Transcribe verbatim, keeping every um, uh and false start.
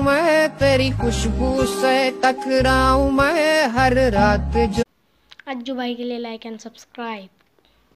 मैं, तेरी खुशबू से टकराऊं मैं हर रात जो। अज्जू भाई के लिए लाइक एंड सब्सक्राइब।